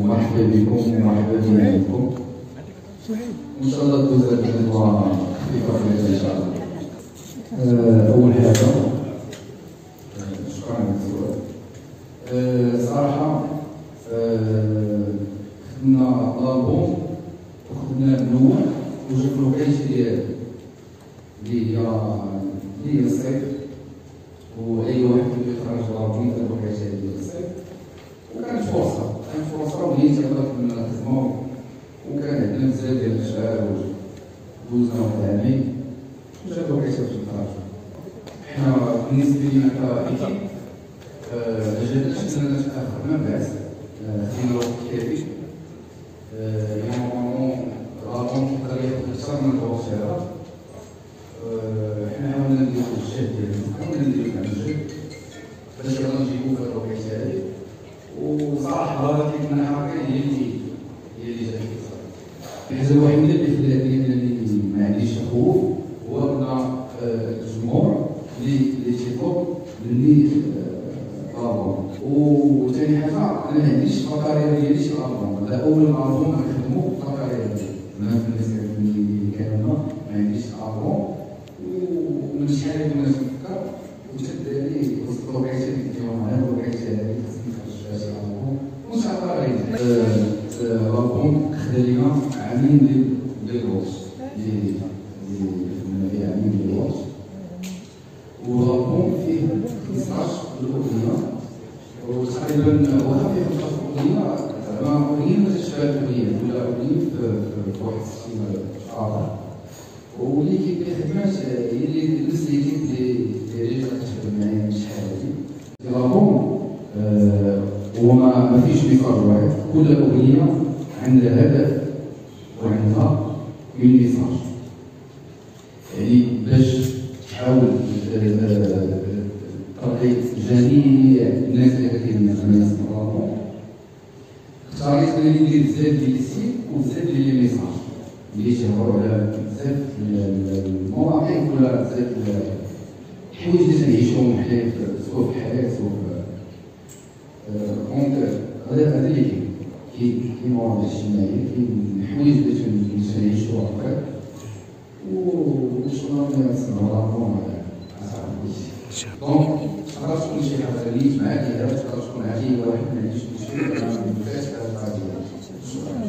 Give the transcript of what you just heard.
مرحبا بكم ومرحبا بكم. ان شاء الله تدوز هذه الندوه خفيفه ان شاء الله. اول حاجه شكرا على السؤال. صراحه خدنا لابون وخدنا النوع وجا في الوقيته ديالو اللي هي الصيف، واي واحد اللي يخرج لابون في الوقيته ديال الصيف، وكانت فرصه وليت هضرت من الخدمه وكان عندنا بزاف ديال الاشغال ودوزنا واحد عامين وجات الوقيته باش نخرجو. حنا بالنسبه لينا كايكيب ماجالناش نتاخر ما بعد خدينا الوقت كافي. نورمالمون لابون يقدر ياخد اكثر من الوقت هذا. حنا حاولنا نديرو الجهد ديالنا، حاولنا نديرو كاع الجهد باش يلا نجيبو في هاد الوقيته هادي. وصراحه البركه من حركه هي اللي جات الحاجه الوحيده اللي خلاتني انني ما عنديش خوف هو ان الجمهور اللي تيطلب مني البوم. وثاني حاجه انا ما عنديش الكارير ديالي شي البوم، لا اول البوم كنخدمو في الكارير ديالي. انا في الناس اللي كانوا ما عنديش البوم، ومن شحال هادي كنا تنفكر وتداني وسط الوقيته اللي كنتيهم معايا الوقيته هادي خصني نخرج شي البوم وان شاء الله غينجح. البوم خدا لينا عامين ديال الوقت اللي خدمنا فيه، عامين ديال الوقت. والبوم فيه 15 اغنيه وتقريبا واخا فيه 15 اغنيه زعما اغنيه ما تشبه اغنيه ولا اغنيه في واحد السيستم اخر. واللي كيخدمات هي اللي نفس ليكيب اللي كتخدم معايا من شحال هادي. البوم هو ما فيش ميساج واحد، كل اغنيه عندها هدف وعندها ميساج، يعني باش تحاول ترضي جميع الناس اللي كاينين معايا في البوم. اختاريت انني ندير بزاف ديال السيت وبزاف ديال لي ميساج اللي تيهضروا على بزاف المواقف ولا بزاف الحوايج اللي تنعيشوهم حنا سواء في الحياه سواء دونك هذا اللي كاين مواضيع اجتماعيه، كاين حوايج اللي تنعيشوها هكاك وشغل نصنعوا دونك تقدر تكون شي حاجه اللي معاك، تقدر تكون عادي واحد ما عنديش مشكل، انا ما